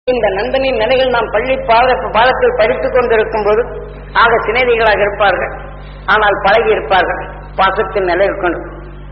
இந்த நண்பனின் நிலைகள் நாம் பள்ளி பாடத்தில் படித்துக் கொண்டிருக்கும் போது ஆக சிநேகிகளாக இருப்பார்கள். ஆனால் பழகி இருப்பார்கள். பாசத்தின் நிலைகள் கொண்டு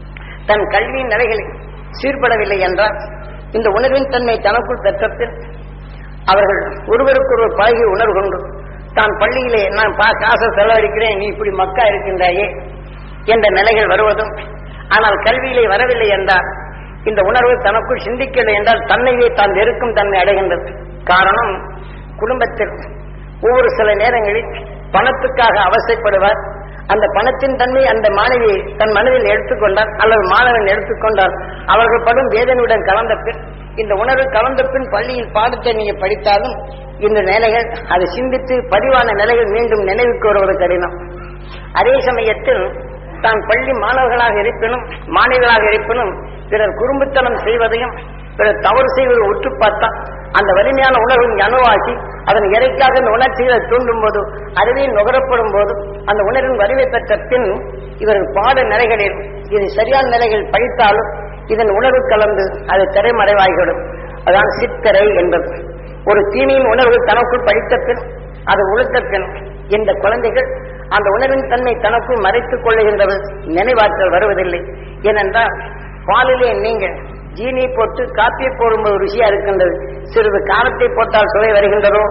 தன் கல்வியின் நிலைகளில் சீர்படவில்லை என்றால் இந்த உணர்வின் தன்மை தனக்குள் பெற்றத்தில் அவர்கள் ஒருவருக்கொருவர் பழகி உணர்வு கொண்டு தான் பள்ளியிலே நான் காசை செலவழிக்கிறேன், நீ இப்படி மக்கா இருக்கின்றாயே என்ற நிலைகள் வருவதும், ஆனால் கல்வியிலே வரவில்லை என்றால் இந்த உணர்வு தனக்குள் சிந்திக்கவில்லை என்றால் தன்னையே தான் வெறுக்கும் தன்மை அடைகின்றது. காரணம், குடும்பத்தில் ஒவ்வொரு சில நேரங்களில் பணத்துக்காக அவசைப்படுவார். அந்த பணத்தின் தன்மை அந்த மாணவி தன் மனதில் எடுத்துக்கொண்டால் அல்லது மாணவன் எடுத்துக்கொண்டால் அவர்கள் படும் வேதனையுடன் கலந்த பின் இந்த உணர்வு கலந்த பின் பள்ளியில் பாடத்தை நீங்க படித்தாலும் இந்த நிலைகள் அதை சிந்தித்து பதிவான நிலைகள் மீண்டும் நினைவுக்கு வருவது கடினம். அதே சமயத்தில் தான் பள்ளி மாணவர்களாக இருப்பினும் மாணவிகளாக இருப்பினும் பிறர் குறும்புத்தனம் செய்வதையும் பிறர் தவறு செய்வதை உற்று பார்த்தா அந்த வலிமையான உணர்வின் அணுவாக்கி அதன் இறைக்காக இந்த உணர்ச்சிகளை தூண்டும் போது அதுவே நுகரப்படும் போது அந்த உணர்வின் வலிமை பெற்ற பின் இவர்கள் பாட நிலைகளில் இது சரியான நிலைகள் படித்தாலும் இதன் உணர்வு கலந்து அது திரைமறைவாகிவிடும். அதான் சித்திரை என்பது. ஒரு தீமையின் உணர்வு தனக்குள் படித்த பின் அது உளுத்த பின் இந்த குழந்தைகள் அந்த உணர்வின் தன்மை தனக்குள் மறைத்துக் கொள்ளுகின்றது. நினைவாற்றல் வருவதில்லை. ஏனென்றால் பாலிலே நீங்கள் ஜீனி போட்டு காப்பியை போடும்போது ருசியா இருக்கின்றது, சிறிது காரத்தை போட்டால் சுவை வருகின்றதோ?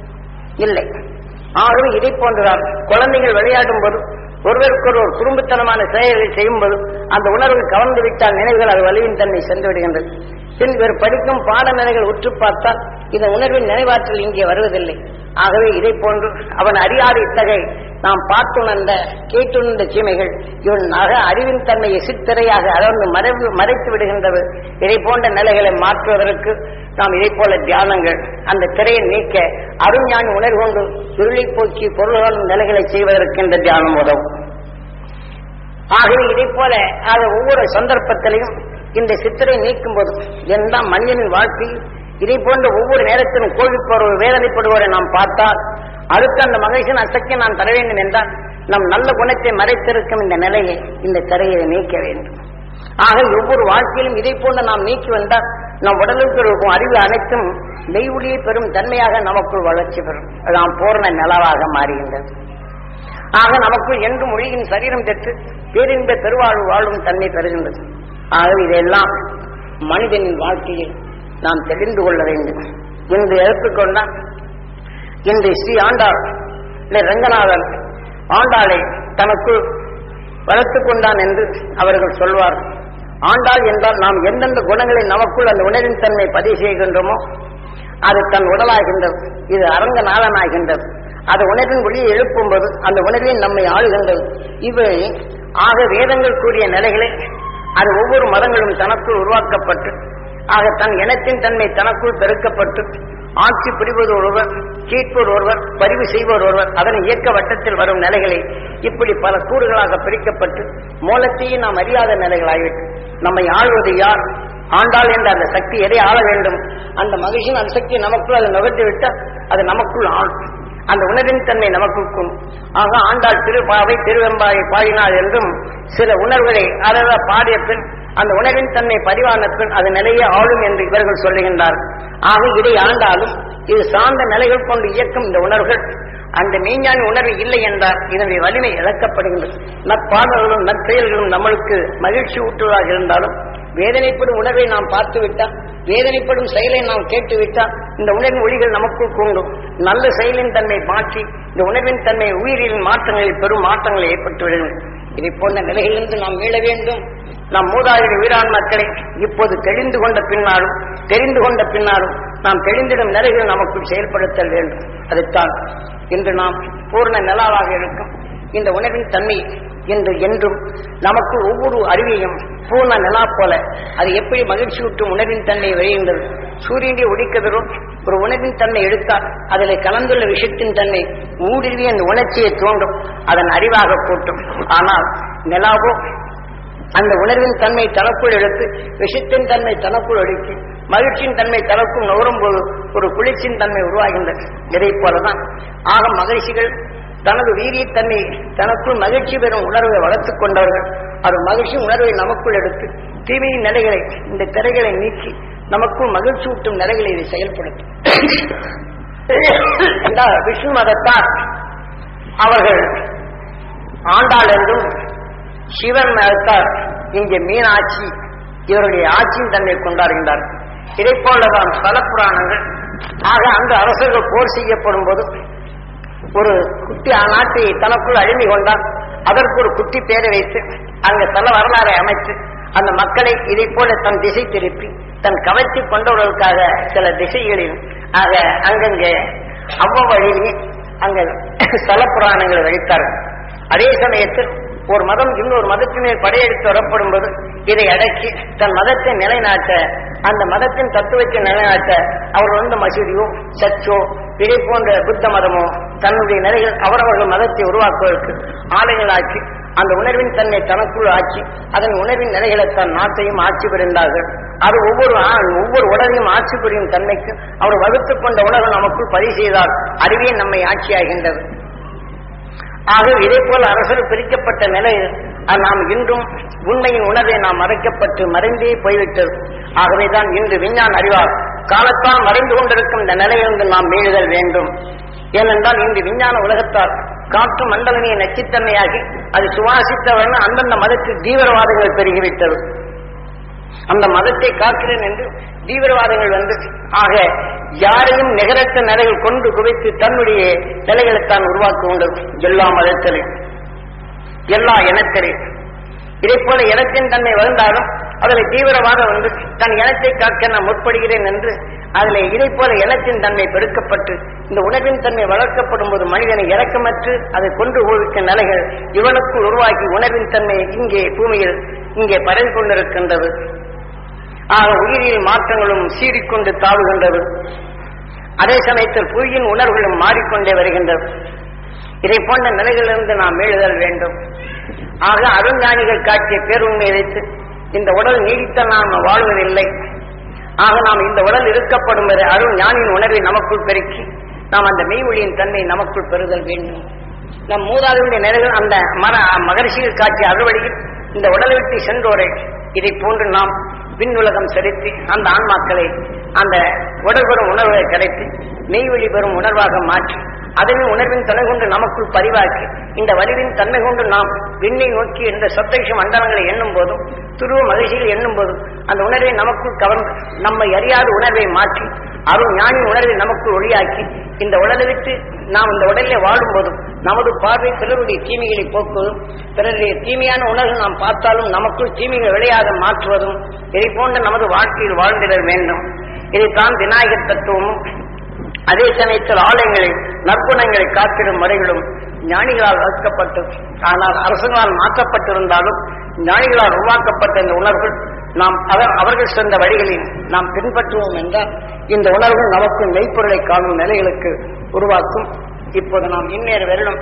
இல்லை. ஆகவே இதை போன்றுதான் குழந்தைகள் விளையாடும் போது ஒருவருக்கொருவர் குறும்புத்தனமான செயல்களை செய்யும் போது அந்த உணர்வு கவர்ந்து விட்டால் நினைவுகள் அது வலிவின் தன்மை சென்று விடுகின்றது. பின் இவர் படிக்கும் பாட நிலைகள் உற்று பார்த்தால் இந்த உணர்வின் நினைவாற்றல் இங்கே வருவதில்லை. ஆகவே இதை போன்று அவன் அறியாத இத்தகை நாம் பார்த்துணர்ந்த கேட்டுணர்ந்த சீமைகள் இவன் அறிவின் தன்மையை சித்திரையாக அடர்ந்து மறைத்து விடுகின்றது. இதை போன்ற நிலைகளை மாற்றுவதற்கு நாம் இதை போல தியானங்கள் அந்த திரையை நீக்க அருஞானி உணர்வு கொண்டு இருளை போக்கி பொருள்களும் நிலைகளை செய்வதற்கு இந்த தியானம் உதவும். ஆகவே இதை போல ஒவ்வொரு சந்தர்ப்பத்திலையும் இந்த சித்திரை நீக்கும் போது எல்லாம் மனிதனின் வாழ்க்கையில் இதை போன்ற ஒவ்வொரு நேரத்திலும் கோழிப்போர் வேதனைப்படுவோரை நாம் பார்த்தால் அடுத்த அந்த மகிழ்ச்சியின் அசைக்கு நான் தர வேண்டும் என்றால் நம் நல்ல குணத்தை மறைத்திருக்கும் இந்த நிலையை இந்த திரையை நீக்க வேண்டும். ஆக ஒவ்வொரு வாழ்க்கையிலும் இதை போன்று நாம் நீக்கி வந்தால் நம் உடலுக்கு இருக்கும் அறிவு அனைத்தும் மெய்வொழியை பெறும் தன்மையாக நமக்குள் வளர்ச்சி பெறும். நாம் பூர்ண நிலவாக மாறுகின்றது. ஆக நமக்குள் என்றும் ஒளியின் சரீரம் பெற்று பேரின்ப பெருவாழ்வு வாழும் தன்மை பெறுகின்றது. ஆகவே இதெல்லாம் மனிதனின் வாழ்க்கையில் நாம் தெரிந்து கொள்ள வேண்டும். இன்று எடுத்துக்கொண்டால் இன்று ஸ்ரீ ஆண்டாள் ரங்கநாதன் ஆண்டாளை தனக்குள் வளர்த்துக் கொண்டான் என்று அவர்கள் சொல்வார். ஆண்டாள் என்றால் நாம் எந்தெந்த குணங்களை நமக்குள் அந்த உணர்வின் தன்மை பதிவு செய்கின்றோமோ அது தன் உடலாகின்றது. இது அரங்கநாதனாகின்றது. அது உணர்வின் ஒளியை எழுப்பும்போது அந்த உணர்வின் நம்மை ஆளுகின்றது. இவை ஆக வேதங்கள் கூறிய நிலைகளை அது ஒவ்வொரு மதங்களும் தனக்குள் உருவாக்கப்பட்டு ஆக தன் இனத்தின் தன்மை தனக்குள் பெருக்கப்பட்டு ஆட்சி புரிவது ஒருவர், கேட்போர் ஒருவர், பதிவு செய்வோர் ஒருவர், அதன் இயக்க வட்டத்தில் வரும் நிலைகளை இப்படி பல கூறுகளாக பிரிக்கப்பட்டு மூலத்தையும் நாம் அறியாத நிலைகளாகிவிட்டு நம்மை ஆள்வது யார்? ஆண்டாள் என்ற அந்த சக்தி எதை ஆள வேண்டும்? அந்த மகிழ்ச்சியின் அந்த சக்தியை நமக்குள் அதை நுகர்ந்து விட்டால் அது நமக்குள் ஆளும். அந்த உணர்வின் தன்மை நமக்கும். ஆக ஆண்டாள் திருப்பாவை திருவெம்பாவை பாடினாள் என்றும் சில உணர்வுகளை அறவ பாடிய பின் அந்த உணர்வின் தன்மை பதிவான பின் அது நிலையே ஆளும் என்று இவர்கள் சொல்லுகின்றார். ஆக இதை ஆண்டாலும் இது சார்ந்த நிலைகள் கொண்டு இயக்கும் இந்த உணர்வுகள் அந்த மெய்ஞானி உணர்வு இல்லை என்றால் இதனுடைய வலிமை இழக்கப்படுகின்றது. நற்பாடல்களும் நற்செயல்களும் நம்மளுக்கு மகிழ்ச்சி ஊட்டுவதாக இருந்தாலும் வேதனைப்படும் உணர்வை நாம் பார்த்துவிட்டால் வேதனைப்படும் செயலை நாம் கேட்டுவிட்டால் இந்த உணர்வின் ஒளிகள் நமக்குள் கூண்டும். நல்ல செயலின் தன்மை மாற்றி இந்த உணர்வின் தன்மை உயிரின் மாற்றங்களில் பெரும் மாற்றங்களை ஏற்பட்டு விடுகிறது. இதை போன்ற நிலையிலிருந்து நாம் மீள வேண்டும். நாம் மூதாதையர் வீராண் மக்களை இப்போது தெரிந்து கொண்ட பின்னாலும் நாம் தெரிந்திடும் நிலைகள் நமக்குள் செயல்படுத்தல் வேண்டும். அதைத்தான் இன்று நாம் பூர்ண நிலாவாக இருக்கும் இந்த உணர்வின் தன்மை என்று என்றும் நமக்கு ஒவ்வொரு அறிவையும் பூர்ண நிலா போல அது எப்படி மகிழ்ச்சி ஊட்டும் உணர்வின் தன்மை விளைகின்றது. சூரியனுடைய ஒளிக்கதிரும் ஒரு உணர்வின் தன்மை எடுத்தால் அதில் கலந்துள்ள விஷயத்தின் தன்மை ஊடுருவி அந்த உணர்ச்சியை தோன்றும், அதன் அறிவாக கூட்டும். ஆனால் நிலாவோ அந்த உணர்வின் தன்மை தனக்குள் எடுத்து விஷத்தின் தன்மை தனக்குள் எடுத்து மகிழ்ச்சியின் தன்மை தனக்குள் நுகரும் போது ஒரு குளிர்ச்சியின் தன்மை உருவாகின்றது. இதை போலதான் ஆக மகிழ்ச்சிகள் தனது வீரியத்தன்மை தனக்குள் மகிழ்ச்சி பெறும் உணர்வை வளர்த்துக் கொண்டவர்கள் அது மகிழ்ச்சி உணர்வை நமக்குள் எடுத்து தீமையின் நிலைகளை இந்த திரைகளை நீக்கி நமக்குள் மகிழ்ச்சியூட்டும் நிலைகளை இதை செயல்படுத்தும். விஷ்ணு மதத்தார் அவர்கள் ஆண்டாள் என்றும், சிவன் மதத்தார் இங்கே மீனாட்சி இவருடைய ஆட்சியின் தன்மை கொண்டாடுகின்றார். இதை போலதான் பல புராணங்கள். ஆக அந்த அரசர்கள் போர் செய்யப்படும் போது ஒரு குட்டி நாட்டை தனக்குள் அழிந்து கொண்டால் அதற்கு ஒரு குட்டி பேரை வைத்து அங்கு தல வரலாறை அமைத்து அந்த மக்களை இதை போல தன் திசை திருப்பி தன் கவர்ச்சி கொண்டவர்களுக்காக சில திசைகளில் ஆக அங்கங்கே அவ்வழியிலே அங்க ஸ்தல புராணங்களை வைத்தார்கள். அதே சமயத்தில் ஒரு மதம் இன்னொரு மதத்தின் மேல் படையெடுத்து வரப்படும் போது இதை அடக்கி தன் மதத்தை நிலைநாட்ட, அந்த மதத்தின் தத்துவத்தை நிலைநாட்ட அவர்கள் மசூதியோ சர்ச்சோ இதை போன்ற புத்த மதமோ தன்னுடைய நிலைகள் அவரவர்கள் மதத்தை உருவாக்குவதற்கு ஆலயங்களாக்கி அந்த உணர்வின் தன்னை தனக்குள் ஆட்சி அதன் உணர்வின் நிலைகளை தன் நாட்டையும் ஆட்சி புரிந்தார்கள். அது ஒவ்வொரு உடலையும் ஆட்சி புரியும் தன்மைக்கு அவர் வகுத்துக் கொண்ட உணர்வு நமக்குள் பதிவு செய்தால் அறிவே நம்மை ஆட்சியாகின்றது. ஆக இதே போல அரசர் பிரிக்கப்பட்ட நிலையில் நாம் இன்றும் உண்மையின் உணர்வை நாம் மறைக்கப்பட்டு மறைந்தே போய்விட்டது. ஆகவேதான் இன்று விஞ்ஞான அறிவார் காலத்தால் மறைந்து கொண்டிருக்கும் இந்த நிலையிலிருந்து நாம் மீளுதல் வேண்டும். ஏனென்றால் இன்று விஞ்ஞான உலகத்தால் காற்று மண்டலமே நச்சுத்தன்மையாகி அது சுவாசித்தவர்கள் அந்தந்த மதத்தில் தீவிரவாதங்கள் பெருகிவிட்டது. அந்த மதத்தை காக்கிறேன் என்று தீவிரவாதங்கள் வந்து ஆக யாரையும் நிகரற்ற நிலையில் கொண்டு குவித்து தன்னுடைய நிலைகளை தான் உருவாக்குகின்றது. எல்லா மதத்திலும் எல்லா இனத்திலும் இதை போல இனத்தின் தன்மை வந்தாலும் அதில் தீவிரவாதம் வந்து தன் இனத்தை காக்க நான் முற்படுகிறேன் என்று அதில் இதை போல இனத்தின் தன்மை பெருக்கப்பட்டு இந்த உணவின் தன்மை வளர்க்கப்படும் போது மனிதனை இறக்கமற்று அதை கொண்டு போவிக்கும் நிலைகள் இவனுக்கு உருவாக்கி உணவின் தன்மை இங்கே பூமியில் இங்கே பரவி கொண்டிருக்கின்றது. ஆக உயிரியல் மாற்றங்களும் சீறிக்கொண்டு தாவுகின்றது. அதே சமயத்தில் புவியின் உணர்வுகளும் மாறிக்கொண்டே வருகின்றது. இதை போன்ற நிலைகளிலிருந்து நாம் மீளுதல் வேண்டும். ஆக அருஞானிகள் காட்டிய பேருண்மையை வைத்து இந்த உடல் நீடித்த நாம் வாழ்வதில்லை. ஆக நாம் இந்த உடல் இருக்கப்படும் வரை அருள் ஞானியின் உணர்வை நமக்குள் பெருக்கி நாம் அந்த மெய் ஒளியின் தன்மை நமக்குள் பெறுதல் வேண்டும். நம் மூதாதையுடைய நிலைகள் அந்த மகரிஷிகள் காட்டிய அறுவழியில் இந்த உடலை விட்டு சென்றோரை இதை போன்று நாம் விண்ணுலகம் செலுத்தி அந்த ஆன்மாக்களை அந்த உடல் பெறும் உணர்வை கிடைத்து மெய் ஒளி பெறும் உணர்வாக மாற்றி அதனை உணர்வின் தன்மை கொண்டு நமக்குள் பதிவாக்கி இந்த வலிவின் தன்மை கொண்டு நாம் விண்ணை நோக்கி இந்த சப்தரிஷ மண்டலங்களை எண்ணும் போதும் துருவ மகிழ்ச்சிகள் எண்ணும் போதும் அந்த உணர்வை நமக்குள் கவர்ந்து நம்மை அறியாத உணர்வை மாற்றி அருள் ஞானி உணர்வை நமக்குள் ஒளியாக்கி இந்த உடலை விட்டு நாம் இந்த உடலிலே வாழும் போதும் நமது பார்வை பிறருடைய தீமைகளை போக்குவதும் பிறருடைய தீமையான உணர்வு நாம் பார்த்தாலும் நமக்குள் தீமைகள் விளையாத மாற்றுவதும் இதை போன்ற நமது வாழ்க்கையில் வாழ்ந்திட வேண்டும். இதைத்தான் விநாயகர் தத்துவமும் அதே சமயத்தில் ஆலயங்களில் நற்குணங்களை காத்திடும் முறைகளும் ஞானிகளால் வகுக்கப்பட்டு ஆனால் அரசுகளால் மாற்றப்பட்டிருந்தாலும் ஞானிகளால் உருவாக்கப்பட்ட இந்த உணர்வுகள் நாம் அவர்கள் சென்ற வழிகளில் நாம் பின்பற்றுவோம் என்றால் இந்த உணர்வு நமக்கு மெய்ப்பொருளை காணும் நிலைகளுக்கு உருவாக்கும். இப்போது நாம் இன்னேறு வெள்ளம்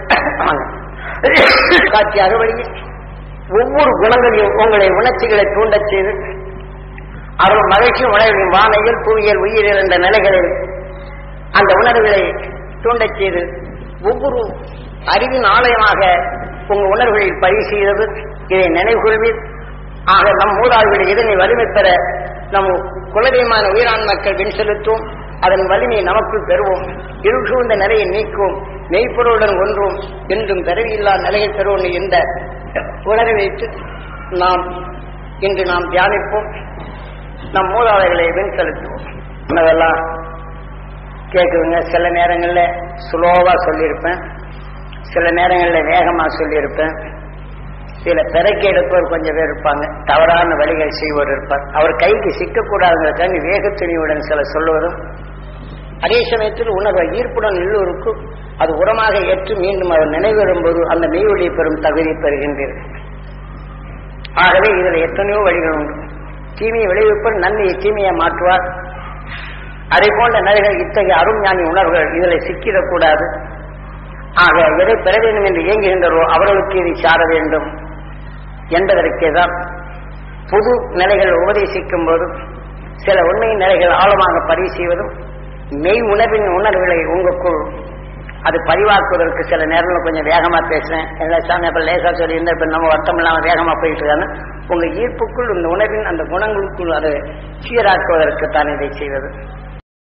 காட்சிய அறுவழியில் ஒவ்வொரு குணங்களையும் உங்களை உணர்ச்சிகளை தூண்டச் செய்து அருள் மகிழ்ச்சி உணர்வின் வானையில் புவியியல் உயிரியல் என்ற நிலைகளில் அந்த உணர்வுகளை தூண்டச் செய்து ஒவ்வொரு அறிவின் ஆலயமாக உங்க உணர்வுகளில் பதிவு செய்தது. இதை நினைவுகொள்வீர். ஆக நம் மூதாதையுடைய இதனை வலிமை பெற நம் குலதெய்வமான உயிரான் மக்கள் வின் செலுத்துவோம். அதன் வலிமையை நமக்குள் பெறுவோம். இருள் சூழ்ந்த நிலையை நீக்குவோம். மெய்ப்பொருளுடன் ஒன்றும் என்றும் பிறவியில்லா நிலையை பெறுவோம் என்ற உணர்வை வைத்து இன்று நாம் தியானிப்போம். நம் மூதாதைகளை வின் செலுத்துவோம். அதெல்லாம் கேட்குதுங்க. சில நேரங்களில் ஸ்லோவா சொல்லியிருப்பேன், சில நேரங்களில் வேகமா சொல்லியிருப்பேன். சில பிறக்கி எடுப்பவர் கொஞ்சம் பேர் இருப்பாங்க, தவறான வழிகள் செய்வோர் இருப்பார். அவர் கைக்கு சிக்கக்கூடாதுங்கிறதுக்காக வேகத்துணியுடன் சில சொல்லுவதும் அதே சமயத்தில் உணர்வை ஈர்ப்புடன் எல்லோருக்கும் அது உரமாக ஏற்று மீண்டும் அவர் நினைவரும்போது அந்த மெய்வொழியை பெறும் தகுதி பெறுகின்றீர்கள். ஆகவே இதில் எத்தனையோ வழிகள் உண்டு. தீமையை விளைவிப்பவர் நன்மையை தீமையை மாற்றுவார். அதை போன்ற நிலைகள் இத்தகைய அருஞானி உணர்வுகள் இதில் சிக்கிடக்கூடாது. ஆக எதை பெற வேண்டும் என்று இயங்குகின்றோ அவர்களுக்கு இதை சார வேண்டும் என்பதற்கேதான் புது நிலைகள் உபதேசிக்கும் போதும் சில உண்மையின் நிலைகள் ஆழமாக பதிவு செய்வதும் மெய் உணர்வின் உணர்வுகளை உங்களுக்குள் அது பதிவாக்குவதற்கு சில நேரங்களில் கொஞ்சம் வேகமா பேசுறேன். எல்லா சாமி அப்ப லேசா சொல்லியிருந்தா இப்ப நம்ம வருத்தம் இல்லாம வேகமா போயிட்டு இருக்காங்க. உங்க ஈர்ப்புக்குள் இந்த உணர்வின் அந்த குணங்களுக்குள் அதை சீராக்குவதற்கு தான் இதை செய்வது.